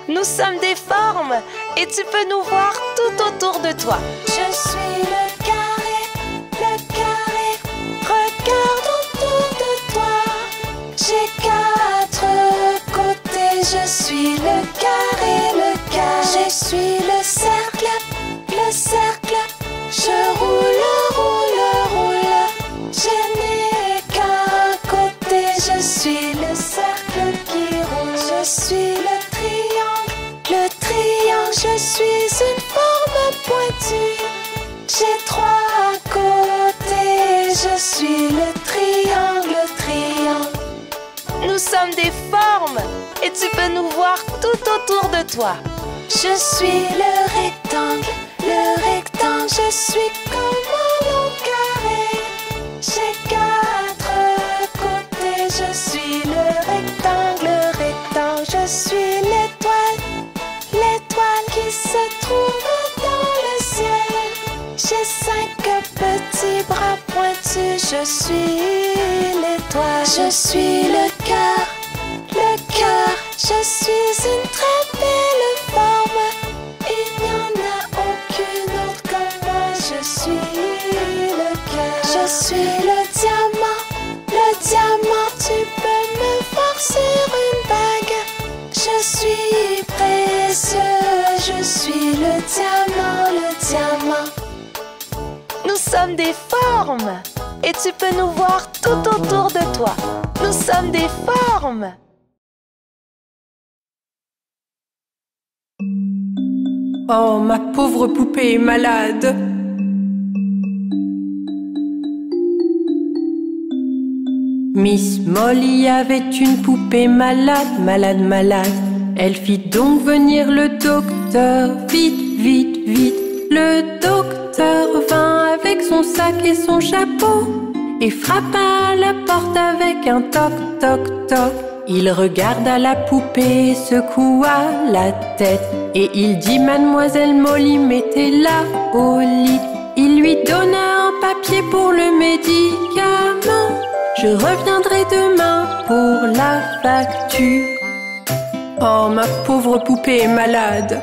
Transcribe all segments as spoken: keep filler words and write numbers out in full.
Nous sommes des formes et tu peux nous voir tout autour de toi. Je suis le carré, le carré. Regarde autour de toi. J'ai quatre côtés. Je suis le carré, le carré. Je suis le cercle, le cercle. Je roule, roule, roule. Je n'ai qu'un côté. Je suis le cercle qui roule. Je suis le triangle, le triangle. Je suis une forme pointue. J'ai trois côtés. Je suis le triangle, le triangle. Nous sommes des formes et tu peux nous voir tout autour de toi. Je suis le rectangle, le rectangle. Je suis comme un long carré. J'ai quatre côtés. Je suis le rectangle, le rectangle. Je suis l'étoile, l'étoile qui se trouve dans le ciel. J'ai cinq petits bras pointus. Je suis l'étoile. Je suis le cœur, le cœur. Je suis une très belle forme. Il n'y en a aucune autre comme moi. Je suis le cœur. Je suis le diamant, le diamant. Tu peux me voir sur une bague. Je suis précieux. Je suis le diamant, le diamant. Nous sommes des formes et tu peux nous voir tout autour de toi. Nous sommes des formes. Oh, ma pauvre poupée est malade. Miss Molly avait une poupée malade, malade, malade. Elle fit donc venir le docteur. Vite, vite, vite. Le docteur vint avec son sac et son chapeau et frappa à la porte avec un toc, toc, toc. Il regarda la poupée, secoua la tête et il dit: Mademoiselle Molly, mettez-la au lit. Il lui donna un papier pour le médicament. Je reviendrai demain pour la facture. Oh, ma pauvre poupée est malade.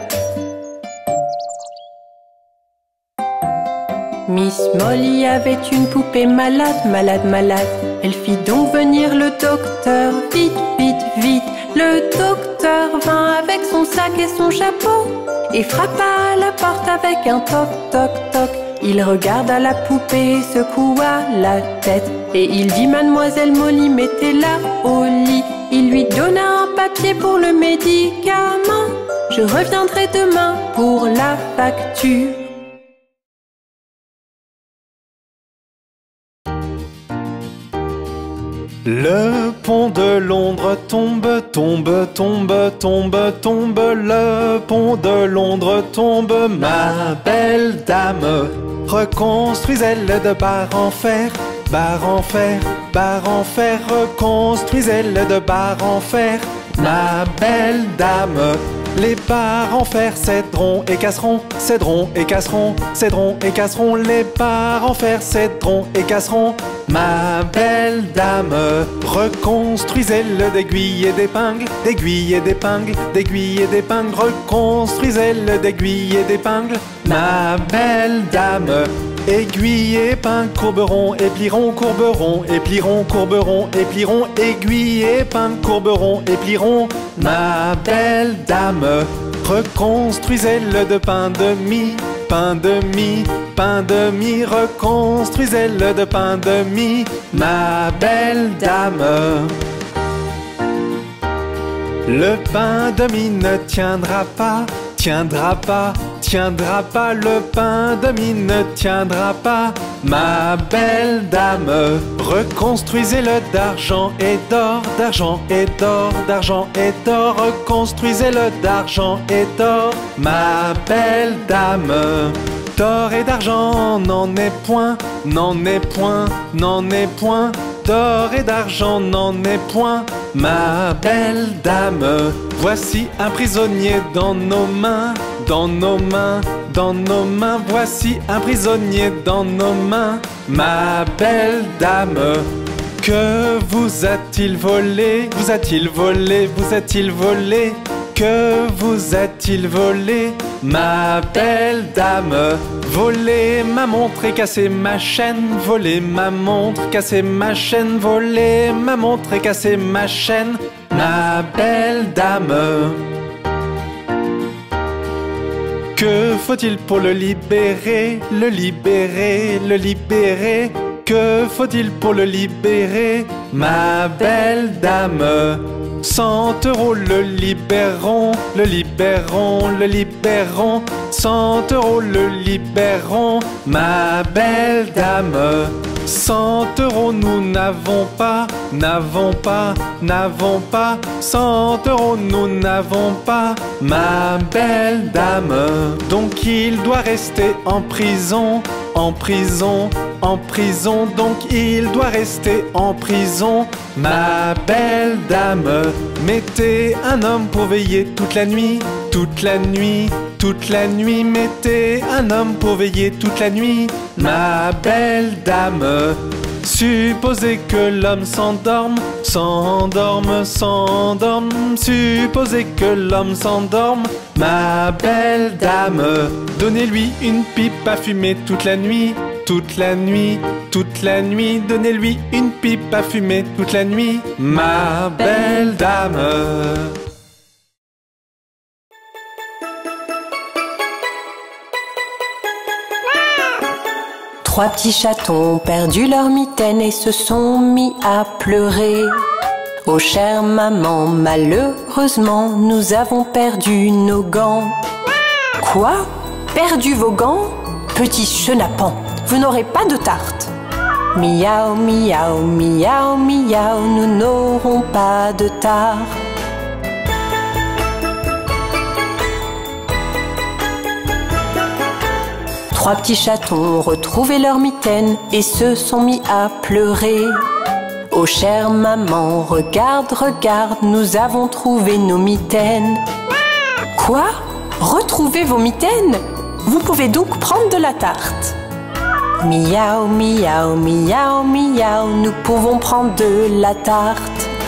Miss Molly avait une poupée malade, malade, malade. Elle fit donc venir le docteur. Vite, vite, vite. Le docteur vint avec son sac et son chapeau et frappa à la porte avec un toc, toc, toc. Il regarda la poupée, secoua la tête et il dit: Mademoiselle Molly, mettez-la au lit. Il lui donna un papier pour le médicament. Je reviendrai demain pour la facture. Le pont de Londres tombe, tombe, tombe, tombe, tombe. Le pont de Londres tombe, ma belle dame. Reconstruisez-le de barre en fer, barre en fer, barre en fer. Reconstruisez-le de barre en fer, ma belle dame. Les barres en fer céderont et casseront, céderont et casseront, céderont et casseront. Les barres en fer céderont et casseront, ma belle dame. Reconstruisez-le d'aiguilles et d'épingles, d'aiguilles et d'épingles, d'aiguilles et d'épingles. Reconstruisez-le d'aiguilles et d'épingles, ma belle dame. Aiguilles et épingles courberont et plieront, courberont et plieront, courberont et plieront. Aiguilles et épingles courberont et plieront, ma belle dame. Reconstruisez-le de pain de mie, pain de mie, pain de mie. Reconstruisez-le de pain de mie, ma belle dame. Le pain de mie ne tiendra pas, tiendra pas, tiendra pas. Le pain de mie ne tiendra pas, ma belle dame. Reconstruisez-le d'argent et d'or, d'argent et d'or, d'argent et d'or. Reconstruisez-le d'argent et d'or, ma belle dame. D'or et d'argent n'en est point, n'en est point, n'en est point. D'or et d'argent n'en est point, ma belle dame. Voici un prisonnier dans nos mains, dans nos mains, dans nos mains. Voici un prisonnier dans nos mains, ma belle dame. Que vous a-t-il volé? Vous a-t-il volé? Vous a-t-il volé? Que vous a-t-il volé, ma belle dame? Volé ma montre et cassé ma chaîne, volé ma montre, cassé ma chaîne, volé ma montre et cassé ma chaîne, ma belle dame. Que faut-il pour le libérer, le libérer, le libérer? Que faut-il pour le libérer, ma belle dame? Cent euros le libérons, le libérons, le libérons. Cent euros le libérons, ma belle dame. Cent euros nous n'avons pas, n'avons pas, n'avons pas. Cent euros nous n'avons pas, ma belle dame. Donc il doit rester en prison, en prison, en prison. Donc il doit rester en prison, ma belle dame. Mettez un homme pour veiller toute la nuit, toute la nuit, toute la nuit. Mettez un homme pour veiller toute la nuit, ma belle dame. Supposez que l'homme s'endorme, s'endorme, s'endorme. Supposez que l'homme s'endorme, ma belle dame. Donnez-lui une pipe à fumer toute la nuit, toute la nuit, toute la nuit. Donnez-lui une pipe à fumer toute la nuit, ma belle dame. Trois petits chatons ont perdu leur mitaine et se sont mis à pleurer. Oh chère maman, malheureusement, nous avons perdu nos gants. Quoi? Perdu vos gants? Petit chenapan, vous n'aurez pas de tarte. Miaou, miaou, miaou, miaou, nous n'aurons pas de tarte. Trois petits chatons ont retrouvé leur mitaine et se sont mis à pleurer. Oh chère maman, regarde, regarde, nous avons trouvé nos mitaines. Quoi? Retrouver vos mitaines? Vous pouvez donc prendre de la tarte. Miaou, miaou, miaou, miaou, nous pouvons prendre de la tarte.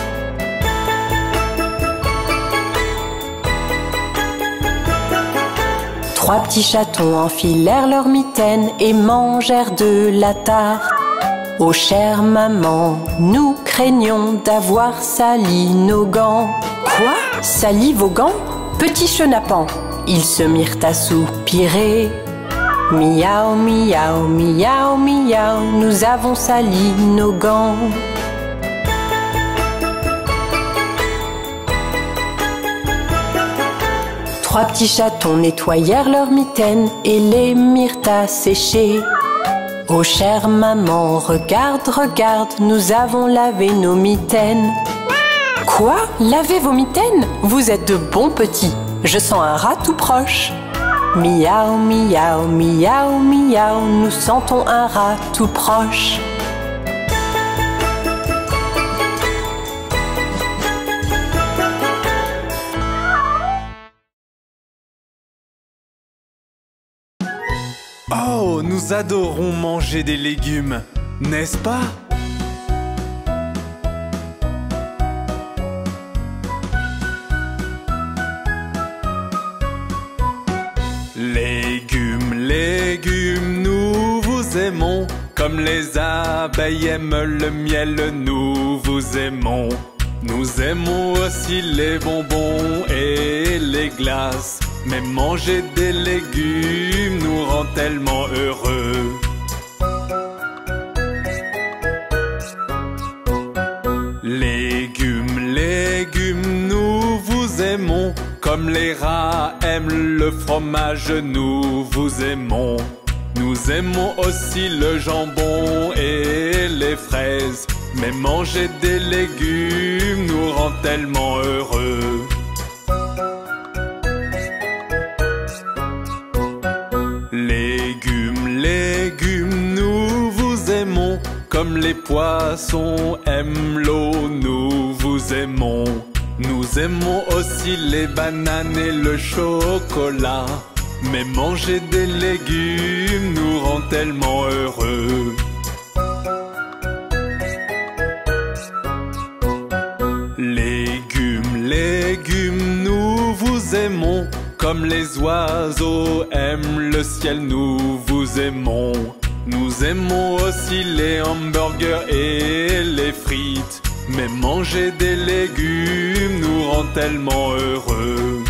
Trois petits chatons enfilèrent leurs mitaines et mangèrent de la tarte. Oh chère maman, nous craignons d'avoir sali nos gants. Quoi? Sali vos gants? Petit chenapan, ils se mirent à soupirer. Miaou, miaou, miaou, miaou, nous avons sali nos gants. Trois petits chatons nettoyèrent leurs mitaines et les mirent à sécher. Oh chère maman, regarde, regarde, nous avons lavé nos mitaines. Quoi? Laver vos mitaines? Vous êtes de bons petits. Je sens un rat tout proche. Miaou, miaou, miaou, miaou, nous sentons un rat tout proche. Oh, nous adorons manger des légumes, n'est-ce pas? Légumes, légumes, nous vous aimons. Comme les abeilles aiment le miel, nous vous aimons. Nous aimons aussi les bonbons et les glaces. Mais manger des légumes nous rend tellement heureux. Légumes, légumes, nous vous aimons. Comme les rats aiment le fromage, nous vous aimons. Nous aimons aussi le jambon et les fraises. Mais manger des légumes nous rend tellement heureux. Légumes, légumes, nous vous aimons. Comme les poissons aiment l'eau, nous vous aimons. Nous aimons aussi les bananes et le chocolat. Mais manger des légumes nous rend tellement heureux. Légumes, légumes, nous nous vous aimons. Comme les oiseaux aiment le ciel, nous vous aimons. Nous aimons aussi les hamburgers et les frites. Mais manger des légumes nous rend tellement heureux.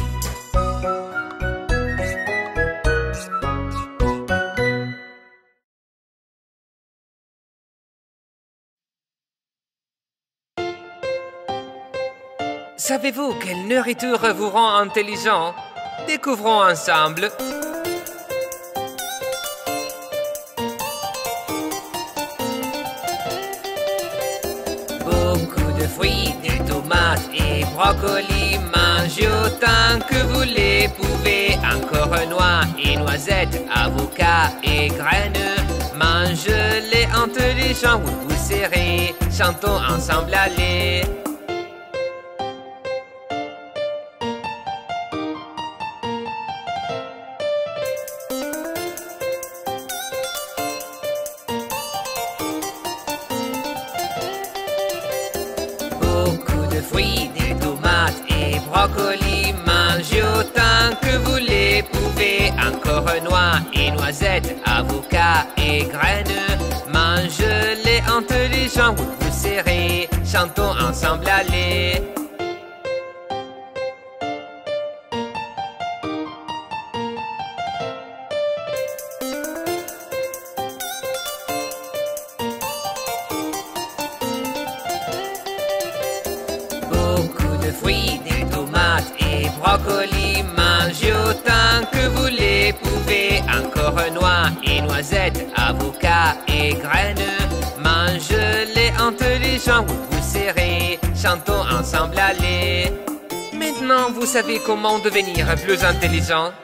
Savez-vous quelle nourriture vous rend intelligent? Découvrons ensemble. Beaucoup de fruits, des tomates et brocolis. Mangez autant que vous les pouvez. Encore noix et noisettes, avocats et graines. Mangez-les intelligents, vous vous serrez. Chantons ensemble, allez. Fruits, des tomates et brocolis. Mangez autant que vous les pouvez. Encore noix et noisettes, avocats et graines. Mangez-les intelligents, vous vous serrez. Chantons ensemble, allez. Fruits, des tomates et brocolis. Mangez autant que vous les pouvez. Encore noix et noisettes, avocats et graines. Mangez-les intelligents, vous vous serrez. Chantons ensemble, allez. Maintenant, vous savez comment devenir plus intelligent.